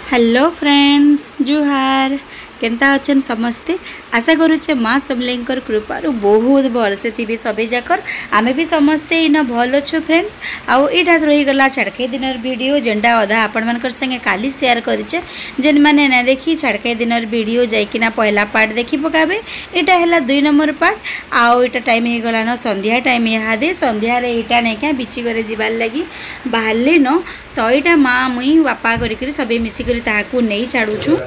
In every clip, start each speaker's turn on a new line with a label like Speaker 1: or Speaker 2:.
Speaker 1: Hello friends जुहार केंता अच्छन समस्ते आशा करुचे माँ समलेंकर कृपारू बहुत भल से थी सभी जाकर आमे भी समस्ते इन भल अच्छु फ्रेंड्स आउ इटा रहीगला छाड़खाई दिन वीडियो जेनटा अधा आपण मानकर संगे काली शेयर करिचे जेन माने ना देखी छाड़खाई दिन वीडियो जाइकिना पहला पार्ट देखी पकाबे इटा हैला 2 नंबर पार्ट आउ इटा टाइम हे गला न संध्या टाइम यादे संध्या रे इटा नै का बिची करे जिबार लगी बाहरले न तो इटा माँ मुई बापा करी सबे मिसी करी ताहाकू नै छाड़ुछु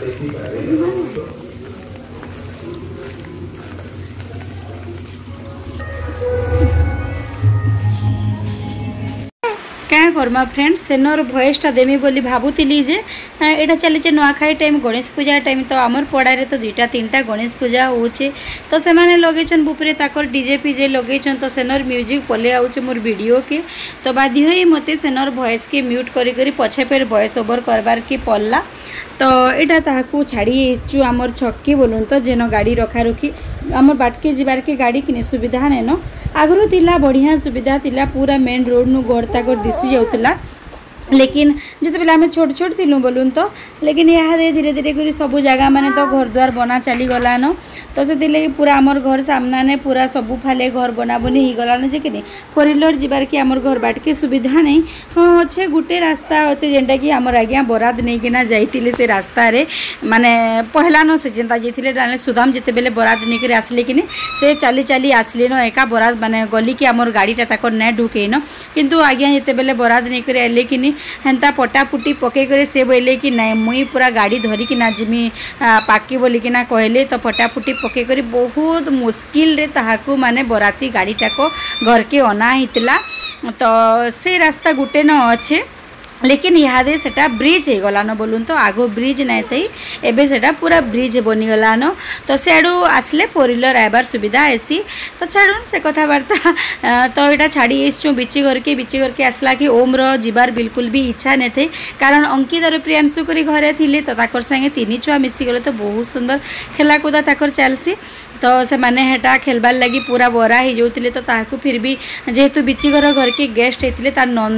Speaker 1: क्या करमा फ्रेंड्स सेनर भयसटा देमी बोली भावुली जे यहाँ चली नुआखाई टाइम गणेश पूजा टाइम तो आमर पड़ारे तो 2टा 3टा गणेश पूजा होचे तो से माने लगेछन बुपरे ताकर डीजे पीजे लगेछन तो सेनर म्यूजिक पले आउचे मोर वीडियो के तो बाध्य होई मते सेनर वॉइस के म्यूट करी करी पछे फेर वॉइस ओवर करबार के पड़ला तो यहाँ ताकू छाड़ी आसचु आमर छक्की बोलून तो जेन गाड़ी रखा रखी आमर बाटके जीवार के गाड़ी किने सुविधा नै न आगरू तिला बढ़िया सुविधा तिला पूरा मेन रोड नु गोड़ तागड़ दिसी जाउतला लेकिन जिते बेला आम छोट छोट थिलु बोलून तो लेकिन यहाँ धीरे धीरे कर सब जगह माने तो घर द्वार बना चली गलान तो से लगे पूरा आमर घर सामना ने पूरा सबू फाले घर बना बनी ही गलान जे कि 4 व्हीलर जीवार कि आमर घर बाटके सुविधा नहीं हाँ अच्छे गोटे रास्ता अच्छे जेनटा कि आमर आज्ञा बराद नहीं किना जाइतिले से रास्ता रे माने पहला न से जेनता जाइतिले सुदाम जिते बेले बराद नहीं कर आसले कि से चली चली आसले न एका बराद माने गली कि आमर गाड़ीटा ताकर नै ढुकेन किंतु आज्ञा जिते बेले बराद नहीं कर आले कि हेन्ता पटापुटी पके करे से बोले कि नहीं मुई पूरा गाड़ी धरिकी ना जिमी पाकी बोलिकिना कहले तो पटापुटी पके करे बहुत मुश्किल रे ताहाकू माने बराती गाड़ीटा को घर के अना हितला तो से रास्ता गुटे न अच्छे लेकिन इहादे सेटा ब्रिज हो गलान बोलून तो आगो ब्रिज नहीं थी एबे सेटा पूरा ब्रिज बनीगलान तो सियाड़ू आसले 4 व्हीलर आबार सुविधा ऐसी तो छाड़ून से कथबार्ता तो यहाँ छाड़ी आसचु बिची घर के आसला कि ओम रो जीवार बिल्कुल भी इच्छा नहीं थे कारण अंकित और प्रियांशु करी घरे थिले तो ताकर संगे 3 छुआ मिसीगले तो बहुत सुंदर खेलाकूदा ताकर चलसी तो से माने हेटा खेलबार लगी पूरा बरा हो जाते तो ताकू फिर भी जेहेतु बिची घर के गेस्ट होते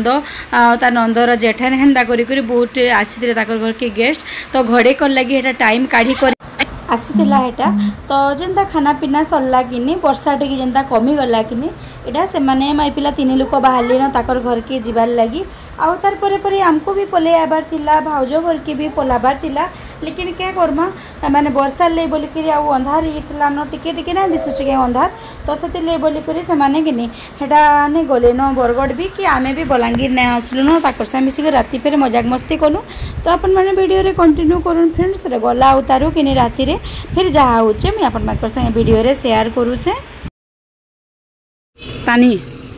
Speaker 1: तार नंदर जेठान हेन्दा करी बहुत आसी घर के गेस्ट तो घड़े कर लगी हेटा टाइम काढ़ी कर आसीला हेटा तो जेनता खाना पीना सरला कि वर्षा टे जेनता कमी गला कि इटा से माने माई पिला 3 लोक बाहरले न ताकर घर के जीवार लगी आउ तार परे आमको भी पले आबार थिला भाउजो घर के भी पलाबार थिला लेकिन क्या करमा माने वर्षा ले बोली करी आउ अंधार हितला न टिके टिके ना दिसुचे के अंधार तो सेते ले बोली करी से माने कि हेटा ने गले न बरगड़ भी कि आमे भी बलांगीर ने आसलु न ताकर सा मिसी राती फेर मजाक मस्ती कलु तो अपन माने वीडियो रे कंटिन्यू करूँ फ्रेंड्स रे गला उतारू कि राती रे फिर जहाँ होचे मैं अपन मानकर संगे वीडियो रे शेयर करूचे पानी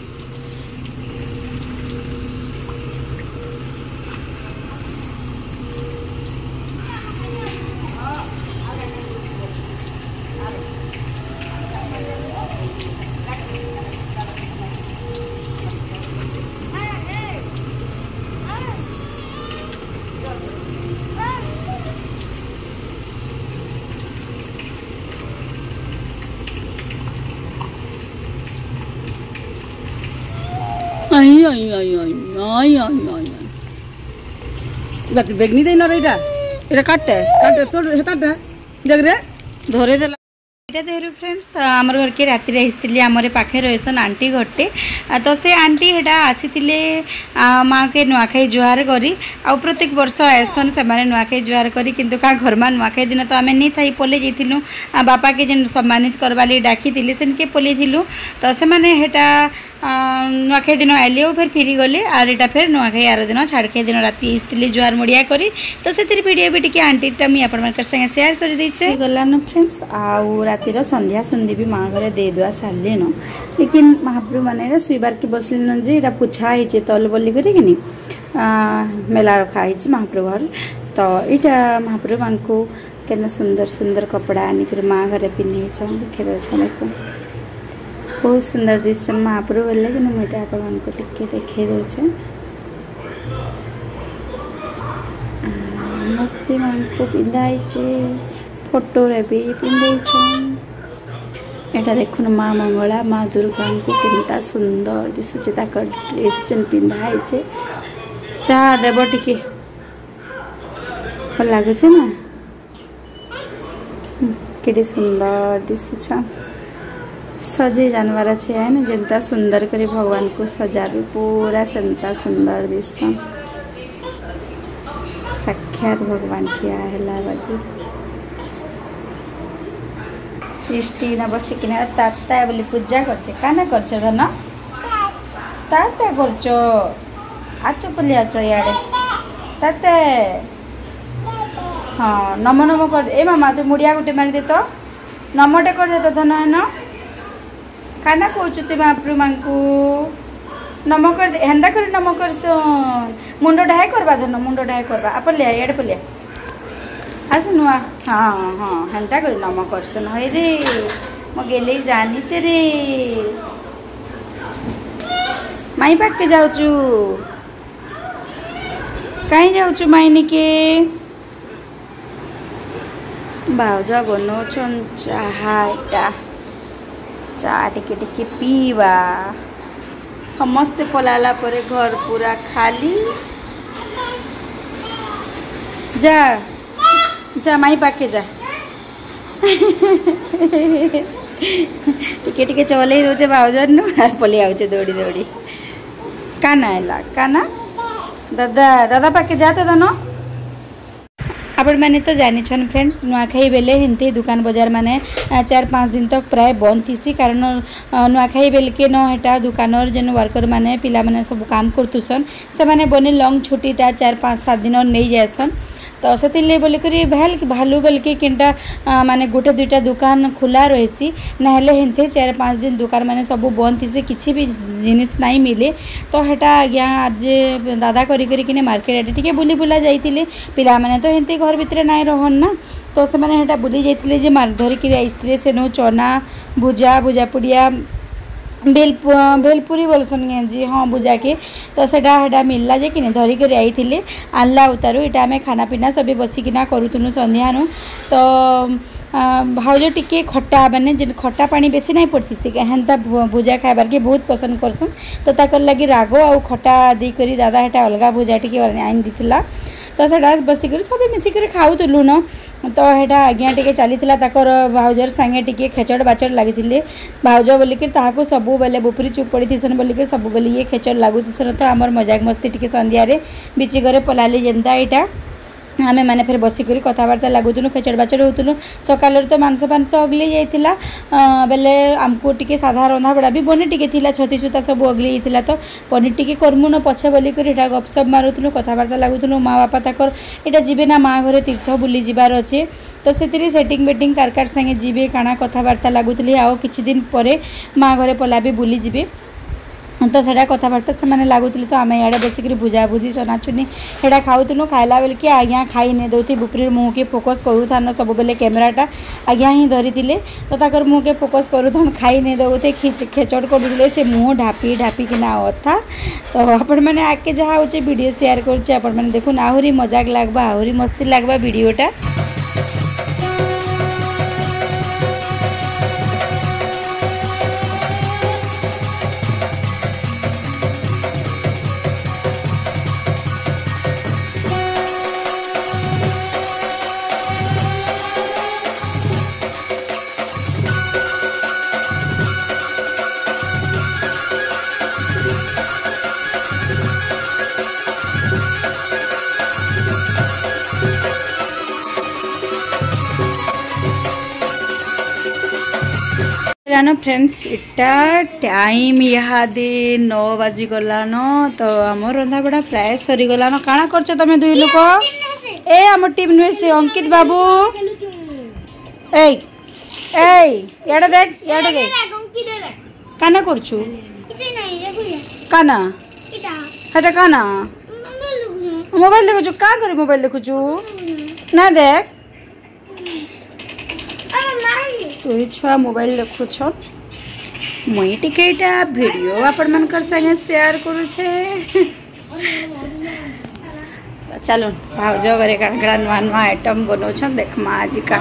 Speaker 1: बेगनी दे ना रहीटा एटा काटे तो हेताटा देख रे धरे देला एटा देहरु फ्रेंड्स हमर घर के राति रे आइसतिली हमरे पाखे रहसन आंटी घटे तो से आंटी हेटा आसीतिले माँ के नुआखाई जुहार करी आ प्रत्येक वर्ष आसन से माने नुआखाई जुहार करी किंतु का घर मान नुआखाई दिन तो आमे नहीं थाई पले जइथिलु बापा के जेन सम्मानित करवाली डाकी थिले सेन के पले थिलु तो से माने हेटा नुआखाई दिन आइले फिर फिरी गले आर एटा फिर नुआखाई आर दिन छाड़खाई दिन राति आसती जुआर मुड़िया करी तो से वीडियो भी टी आंटीटा मुझे आपण संगे शेयर कर देचे गलान फ्रेंड्स आउ रातिर संध्या सुंदी भी माँ घरे दे दुआ सारे न लेकिन महाप्रभु मैंने शुइबार के बसले जे एटा पुछा है तल बोली कि मेला रखा है महाप्रभु तो यहाँ महाप्रभु मान को केना सुंदर सुंदर कपड़ा आनिक माँ घरे पिन्हे देखे देखो बहुत सुंदर दिश महाप्रभु लेकिन मुझे आपण को टिके देखे दे मूर्ति मान को पिंधाई फोटो रे भी पिंधे एटा देखुन माँ मंगला माँ दुर्गा को केनता सुंदर दिशुचे ताकर ड्रेस पिंधाई चा देव टिके भल लगुच ना के सुंदर दिशुछ सजे जानवर अच्छे है ना जनता सुंदर करे भगवान को सजाबे पूरा संता सुंदर दिश साक्षात भगवान किया है बाकी दृष्टि न बसिकिना ताता बोली पूजा करछे काना करछे धन ताता करछो आचो बोली आचो याडे ताते हाँ नम नम कर ए मामा तू मुड़िया गुटे मारी दे तो नमटे कर दे तो धन है न काना कहूँ ते महाप्रभु मां को नम कर दे हेन्दा कर नम कर मुंड ढाई करवा धन मुंड ढाई करवा आप लिया एड पलिया आस नुआ हाँ हाँ हेन्दा कर नम करसन है रे मो गेले जानी चे रे माई पाक के जाऊचु कहीं जाऊचु माइनी के भाउजा बनाउछन् चाहा एटा चा टिके टिके पीवा समस्ते पलाला परे घर पूरा खाली जा जा माई पाके जा टिके टिके चले दौचे भाउजर नु पलि आउचे दौड़ी दौड़ी काना हैला काना दादा दादा पाके जा तो दनो आपण मैंने तो जानी छन फ्रेंड्स नुआखाई बेले हिंती दुकान बाजार माने 4-5 दिन तक प्राय बंद थीसी कारण नुआखाई बेल के न हेटा दुकानर जेन वर्कर माने पिला माने सब काम करतुसन से माने बने लॉन्ग छुट्टीटा 4-5-7 दिन नहीं जासन तो से बोलिक भालू बोलिके किनटा माने गोटे दुईटा दुकान खुला रही ना हेंते 4-5 दिन दुकान माने सब बंद थी किसी भी जिनिस नहीं मिले तो हेटा आज्ञा आज दादा करी मार्केट टे बुली बुला जाइए पिला माने तो हेंते घर भितर नाई रहन ना तो से माने हेटा बुली जाइए जे धरिक आईते से नो चना भुजा भुजा पुड़िया भेलपुरी बोलसन जी हाँ बुझा के तो सेटा मिलला जे कि धरिक आई आनला उतारू इटा आम खाना पीना सब बसिकिना करूँ संध्यानु तो भाउज टिके खट्टा माने जे खट्टा पानी बेसी नहीं पड़ती से हेन्ता भुजा खाइबार के बहुत पसंद करसन तो ताकर लगी राग आ खट्टा देकर दादा हेटा अलग भुजा टिके आइन दीथिला तो सेटा बसिक सब मिसिक खाऊलु न तो हेटा आज्ञा टिके चली भाउजर सांगे टिके खेचड़ बाचड़ लगी भाउज बोलिक सबू बेले बुपुरी चुप पड़ी थीसन बोलिक सब बेले ये खेचड़ लगुसन तो आमर मजाक मस्ती टिके संध्यारे बिची घरे पलाली जेनता यहाँ आमे माने फिर बसिक कथबार्ता लगुनु खेचड़ बाचड़ होतुनु सकाल तो मांस फांस अगली जाइला बेले आमको टिके साधा रंधा बड़ा भी बनी टिके थिला छती छुता सब अगली जाइला तो पनीर टिके करमु न पछे बोलिक इटा गपसप मारुतुनु कथबार्ता लगुनु माँ बापा ताकर इटा जीवे ना माँ घरे तीर्थ बुली जीवार अच्छे तो से सेटिंग बेटिंग कार संगे जीवे काना कथबार्ता लगुली आउ किछि दिन परे माँ घरे पला भी बुली जीवे तो सेटा कथबार्ता से मैंने लगुली तो आम इे बसिक भुजा भुजी चनाचुनी सेटा खाऊलु खाइला बेल कि आज्ञा खाई नहीं दौती बुपरी मुँह के फोकस करूथान सब बेले कैमेराटा आज्ञा ही धरी तो ताकर मुँह के फोकस करूथान खाई नहीं दौते खेचड़ करुले से मुँह ढापी ढापी किना अथा तो आपण मैंने आगे जहाँ हो वीडियो शेयर कर देखुन आहरी मजाक लगवा आहरी मस्ती लगवा वीडियोटा जानो फ्रेंड्स इटा टाइम इहादे 9 बाजी गलान तो आम रंधा बड़ा प्राय सरी गलान काना करछ तमे दुई लोक ए आम टीम नुहे से अंकित बाबू ए ए याडा देख काना करछु काना हटा काना मोबाइल देखु का करी मोबाइल देखु ना देख तोरी छुआ मोबाइल देखुछ मुई टिके वीडियो आपण मनकर संगे शेयर करू छे तो चलो भाउज घरे काड़ा नुआ नुआ आइटम बनाऊन देखमा आज का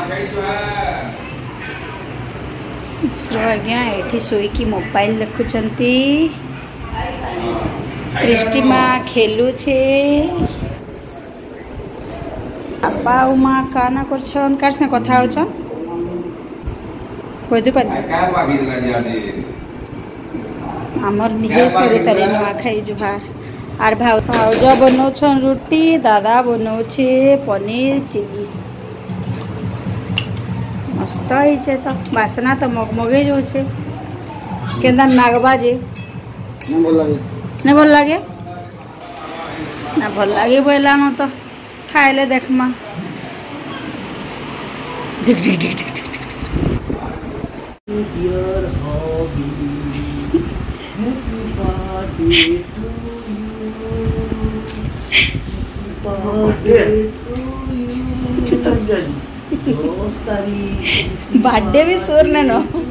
Speaker 1: आज्ञा ये शोईकी मोबाइल देखुंती दृष्टि माँ खेलु छे बापा और माँ का ना करछन कार से कथा होछन कोई दुपन हमर निजे सरे तरे नुआ खाई जुहार आर भाउज बनौछन रोटी दादा बनौछे पनीर चिली मस्त है तो बासना तो मगमगे जो छे केंदा नागबा जे नहीं भल लगे ना भल लगे बोला न तो खाइले देखमा दिख दिख दिख दिख दिख बर्थडे भी सुर न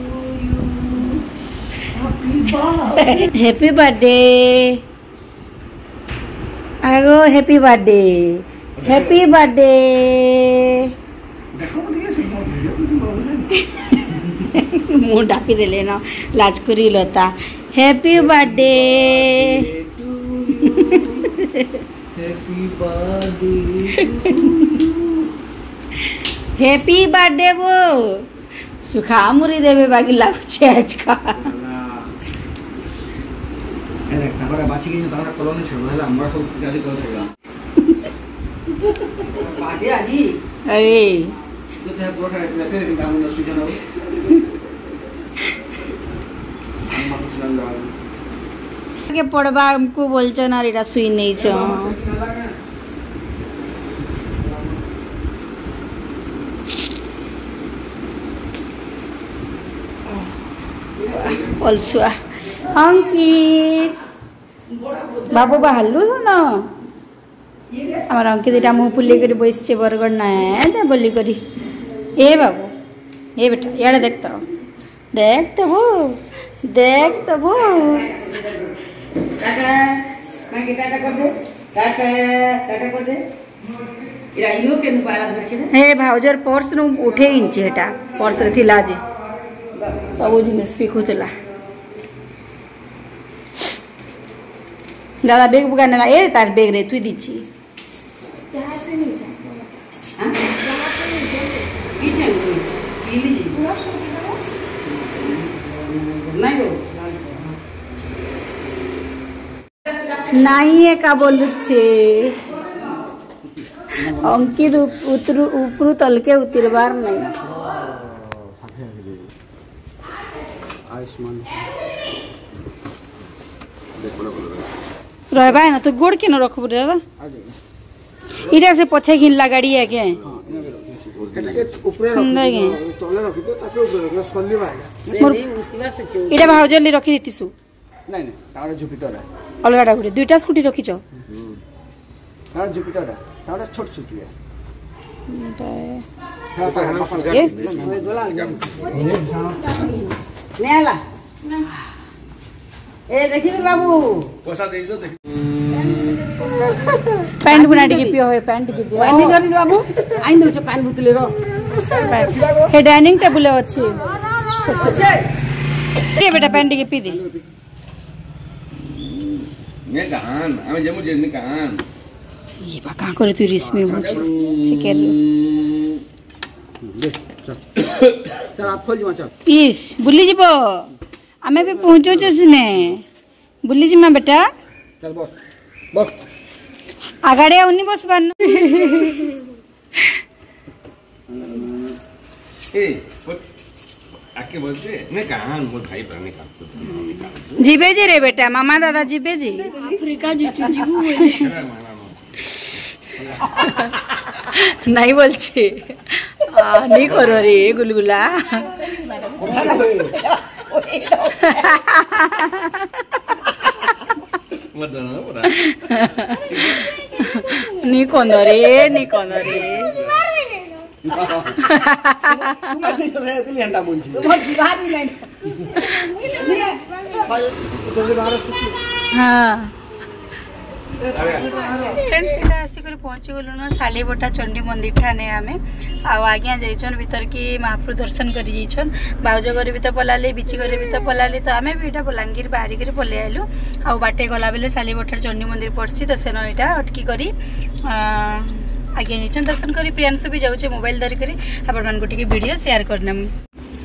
Speaker 1: हैप्पी बर्थडे आगो हैप्पी बर्थडे हैप्पी बर्थडे मुँह डापी देले न लाजकुरी लता हैप्पी बर्थडे हैप्पी बर्थडे वो सुखा मुरी देवे बाकी लागुचे आज का के पड़वा हमको बोलछन और एटा सुई नहीं छ अलसुआ अंकित बाबू बाहरलु न आम अंकित इटा मुँह फुल कर बसचे बरगड़ ना जा बोली करी ए बाबू ए बेटा यार देख तो वो देख तो वो टाटा टाटा कर दे टाटा टाटा कर दे हे भाउजर पर्स नु उठे इंचे हेटा पर्स रे थिला जे सब जिनिस फिकुला दादा बेग बुगा ना ए तार बेग रे तुई दीची नहीं है का बोलुछे अंकित उपरू तलके उतरबार नहीं रहबा ना तो गोड़ के न रखबू दादा इरा से पछे घिनला गाड़ी है के इटा भाउजली रखी देतीसु
Speaker 2: नहीं तारा जुपिटर
Speaker 1: अलगाटा गुटे दुईटा स्कूटी रखी छ
Speaker 2: तारा जुपिटर तारा छोट छोटी है
Speaker 1: नेला ए देखि बाबू
Speaker 2: पैसा दे दो देख
Speaker 1: पैंट बुना टिके पियो है पैंट के दिया
Speaker 3: पानी जरी बाबू आइन दो छ पानी बुतले रो
Speaker 1: हे डाइनिंग टेबल अछि ए बेटा पैंट के पी दे
Speaker 2: ने गान आमे जमु जे ने गान
Speaker 1: ये बा का करे तू रिस्मी हो चिकेन
Speaker 2: चल आप खोल जा चल
Speaker 1: पीस बुल्ली जीबो आमे भी पहुंचो जसने बुल्ली जी मां बेटा
Speaker 2: चल बस बस
Speaker 1: आगाड़े उन्नी बस बन
Speaker 2: ए आके बोलते ने गान मोर भाई प्राणी का
Speaker 1: जीबे जी रे बेटा मामा दादा जीबे जी
Speaker 3: अफ्रीका जीबू बोले
Speaker 1: नहीं बोलछे नहीं करो रे गुलगुला नहीं कोन रे हाँ फ्रेंड्स इटा आसिक पहुँची गलुन सालीबटा चंडी मंदिर ठाने आम आज्ञा जाइछन भीतर की महाप्रभु दर्शन करी जाइछन भाउज घर भी तो पलाले बिची घर भी तो पलाले तो आम भी यहाँ बलांगीर बाहरिक पलि आलु आ बाटे गला बेले सालीबटार चंडी मंदिर पड़सी तो सेन यहाँ अटकी करी आगे नीचन दर्शन करी प्रियांशु भी जाऊे मोबाइल धरिक आपण मानक टिके वीडियो शेयर करना मुझे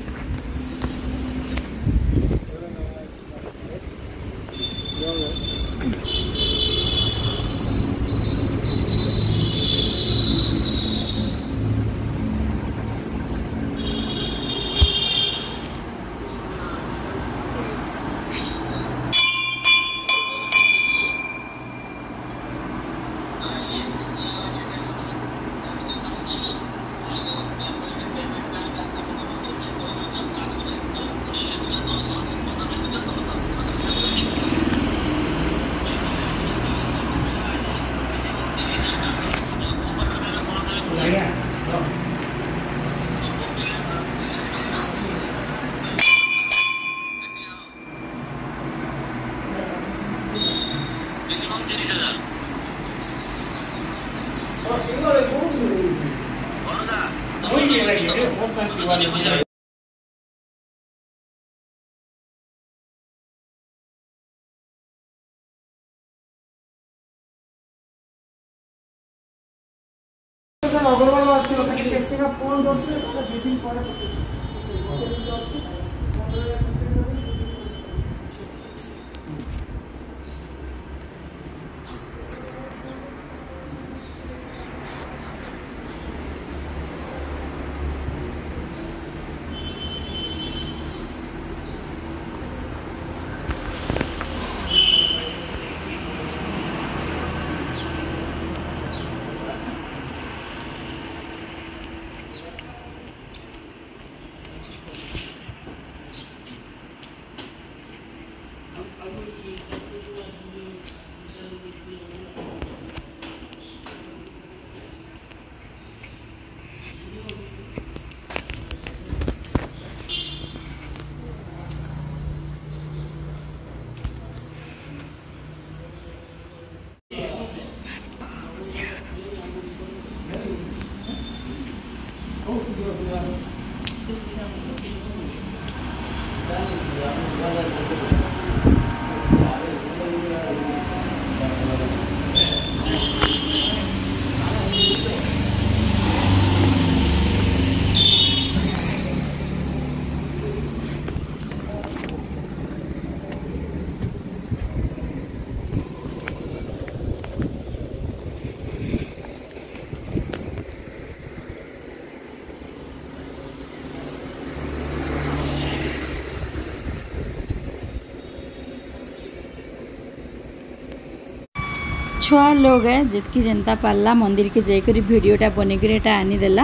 Speaker 1: छुआ लोग है जितकी जनता पाला मंदिर के जाकर वीडियोटा बनकर एटा आनीदेला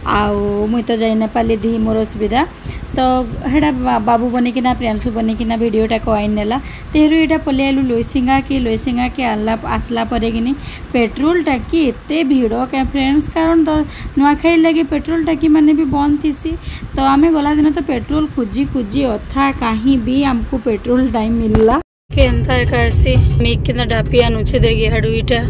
Speaker 1: मुई तो जाई ना पाली दी मोर असुविधा तो हेड़ा बाबू बनिकिना प्रियांशु बनिकिना वीडियोटा को आईन नेला तेरू यहाँ पलि आलु लोईसिंगा के आसला परे कि पेट्रोल टाकी एत भिड़ क्या फ्रेंड्स कारण तो नुआखाई लगे पेट्रोल टाकी माने भी बंद थी तो आम गला दिन तो पेट्रोल खोजी खोजी अथा कहीं भी आमको पेट्रोल टाइम मिलला केनता एका आसी मिक किना डापिया नुचे देगी हाडू इटा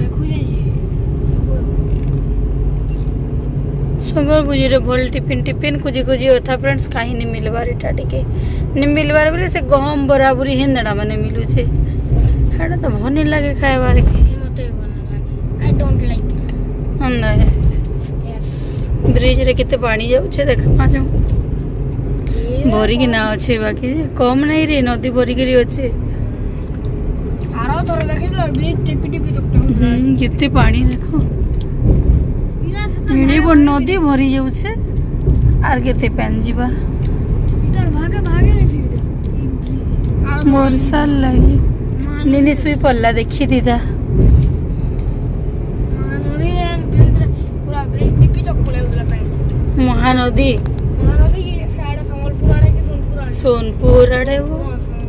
Speaker 1: संगर बुझी रे भल टिफिन टिफिन खोजी खोजी अथा फ्रेंड्स कहीं नहीं मिलबार इटा टिके नहीं मिलबार बोले से गहम बराबरी हिंदड़ा माने मिलू छे हाडा तो भनी लागे खायबार के
Speaker 3: मते भल लागे आई डोंट लाइक इट
Speaker 1: हंदा है
Speaker 3: यस
Speaker 1: ब्रिज रे किते पानी जाउ छे देख मा जाऊ भरी की ना अच्छे बाकी कम नहीं रे नदी भरी गिरी अच्छे
Speaker 3: आरो तोरे देखिलो ब्रिज टिपी टिपी तकता
Speaker 1: किते पानी देखो इने बड़ नदी भरी जाउ छे आर केते पेन जीवा
Speaker 3: इधर भागे भागे रे सीट
Speaker 1: वर्षा लगी निनी सुई पल्ला देखी दीदा
Speaker 3: महानदी पूरा ब्रिज टिपी तक पले उधर पे
Speaker 1: महानदी
Speaker 3: ये साइड संबलपुर आड़े के
Speaker 1: सोनपुर आड़े वो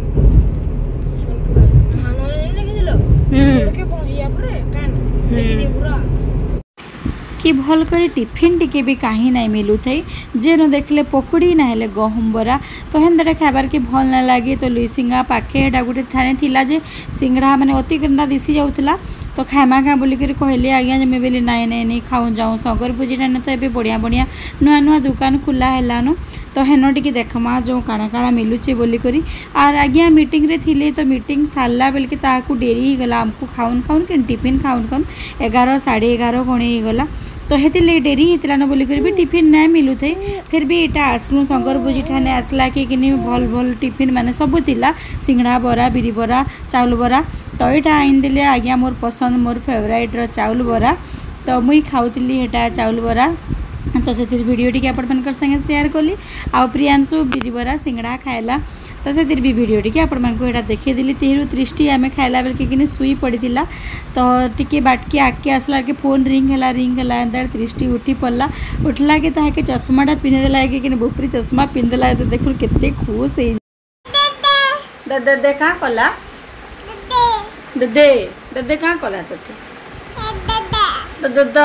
Speaker 1: कि भल करे टिफिन टिके भी कहीं नहीं मिलू थी जे न देखले पकड़ी ना हेले गहम बरा तो हेन्दा खाबार के भल ना लगे तो लुईसिंगा पाखे एटा गोटे थाने थिला जे सिंगड़ा माने अति गंदा दिसी जाउतला तो खामा क्या बोलिक कहले आज्ञा जमी बोली नाई नाई नहीं खाऊ जाऊँ सगर पूजा तो ये बढ़िया बढ़िया नुआ नुआ दुकान खुला है तो हेन टी देखमा जो काଣା काଣା मिलूचे बोलिक आर आज्ञा मीटिंग रे थिले तो मीटिंग सारला बेल के ताकू डेरी हो गला आमको खाऊन खाऊन कि टिफिन खाऊन खाऊन 11 साढ़े 11 गणे गला तो हेतिले डेरी होता न बोलिक भी टिफिन ना मिलू थे फिर भी इटा आसलु शंकर भोजी ठाने आसला कि भल भल टिफिन माने सब थिला सिंगड़ा बरा बिरी बरा चाउल बरा तो यहाँ आईदेले आज्ञा मोर पसंद मोर फेवराइट चाउल बरा तो मुई खाऊली हेटा चाउल बरा तो से वीडियो टी आपण संगे शेयर कली आ प्रियांशु बिरी बरा सिंगड़ा खाएला तो से भी वीडियो टी आपण मानक देखीदेली 30 टी आम खाइला बेल कि शुई पड़ा तो टी बाटके आगे आसला के फोन रिंग है 30 टी उठी पड़ला उठला के ताके चश्माटा पिंधिदेला कि बुपरी चश्मा पिंधिदेला तो देखो केते खुश है दे कहाँ कला दे दे कहाँ कला तो दो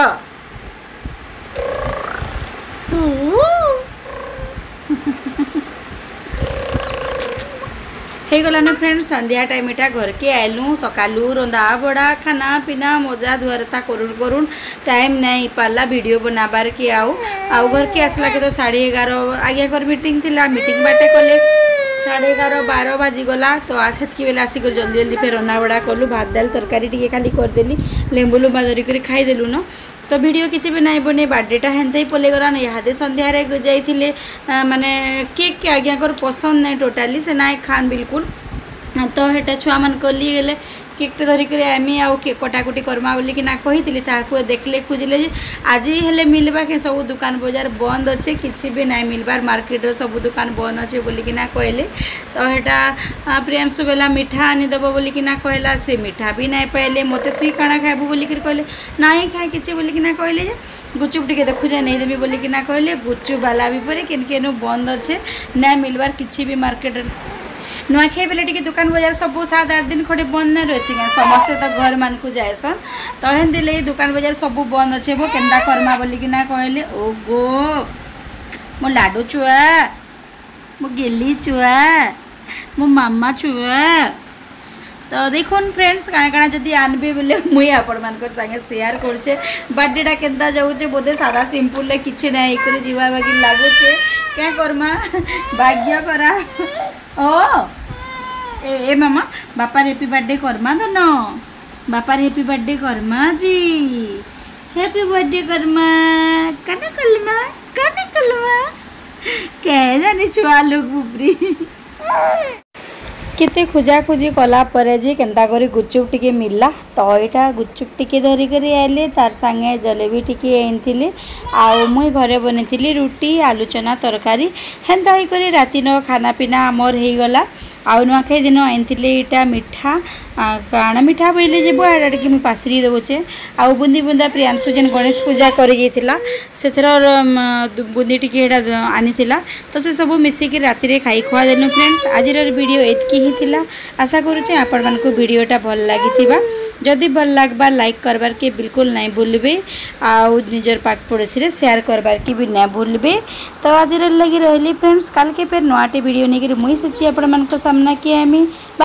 Speaker 1: हे गला ना फ्रेंड्स संध्या टाइम इटा घर के आलू सकालू रंधा बड़ा खाना पीना मजा धुआरता करुण टाइम नहीं पाला वीडियो बनाबार के आउ घर के आसला के तो 11:30 आगे घर मीटिंग थिला मीटिंग बाटे कले 11:30 12 बाजी गला तो आसतकी बेला आसिक जल्दी जल्दी फिर रंधा बड़ा कलु भात दाल तरकारी टी खाली करदेली लेंबू लुम्बा धरिक खाईदेलु न तो वीडियो किसी भी नहीं बने बर्थडेटा हेन्ते ही पलेगला ना इहादे संध्यारे जाइए माने केक के आज्ञा पसंद नहीं टोटाली से ना खान बिल्कुल तो हेटा छुआ मान कली गले केकटे धरिक आमी आउ केक कटाकुटी करमा बोली कि ना कही ताकू देखले खोजिले आज हेले मिलवा के सब दुकान बजार बंद अच्छे किसी भी ना मिलबार मार्केट सब दुकान बंद अच्छे बोली कि ना कहले तो हेटा प्रियांशु बेला मिठा आनीदेव बोली कि ना कहला से मिठा भी ना पाइले मत तुई काଣା खाइबू बोली कहले ना खाए किसी बोली कि ना कहले गुपचुप टी देखुचे नहीं देवी बोली कि ना कहले गुपचुप वाला भी परे केन बंद अच्छे ना मिलबार किसी भी मार्केट नुआखाई बेले टी दुकान बजार सब 7-8 दिन खड़े बंद नहीं रही समस्ते तो घर मान को जाएसन तो हेल्दी दुकान बजार सब बंद अच्छे वो केन्दा करमा बोली कि ना कहले ओ गो मो लाडू छुआ मो गेली छुआ मो मामा छुआ तो देखुन फ्रेंड्स काଣା काଣା जदि आनबे बोले मुई आपण मानकर संगे शेयर करछे बर्थडेटा केन्दा जाउछे बोधे सादा सिंपल ले किछि ना एकरे जीवा बाकी लागुछे क्या करमा भाग्य करा ओ ए मामा बापार हैप्पी बर्थडे करमा तो न बापार हैप्पी बर्थडे करमा जी हैप्पी बर्थडे करमा कने कलमा कह जाने छुआ लोग बुबरी केते खोजा खोजी कला परे जी केन्ता करी गुपचुप टिके मिलला तो यहाँ गुपचुप टिके धरिक आइले तार संगे जलेबी टिके आनी आउ मुई घरे बनी रुटी आलू चना तरकारी हेन्ता ही करी राति न खाना पीना आमर हो गला आउ नुआखाई दिन आनी यहाँ मिठा काଣା मिठा बोले जे बुआ टी मुझे पासरी देवचे आउ बुंदी बुंदा प्रियांशु जेन गणेश पूजा करी से बुंदी टी आनी तो से सब मिसिक राति रे खाई खुआ देनु फ्रेंड्स आज वीडियो एतकी ही थिला आशा करुचे आपण मानकु वीडियोटा भल लागिथिबा जदि भल लागबा लाइक करबार के बिल्कुल नहीं भूलबे आउ निजर पाक पड़ोसी रे शेयर करबार के भी नहीं भूलबे तो आज लगी रहली फ्रेंड्स कल के फिर नोआटे वीडियो नहीं मुई सची आपण मानक सामना किया हमें।